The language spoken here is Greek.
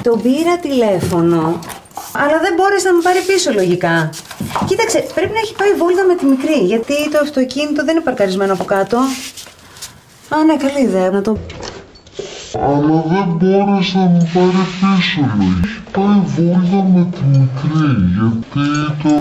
Τον πήρα τηλέφωνο, αλλά δεν μπόρεσε να με πάρει πίσω λογικά. Κοίταξε, πρέπει να έχει πάει βόλτα με τη μικρή, γιατί το αυτοκίνητο δεν είναι παρκαρισμένο από κάτω. Α, ναι, καλή ιδέα να το... Αλλά δεν μπόρεσε να μου πάρει πίσω λογικά. Έχει πάει βόλτα με τη μικρή, γιατί το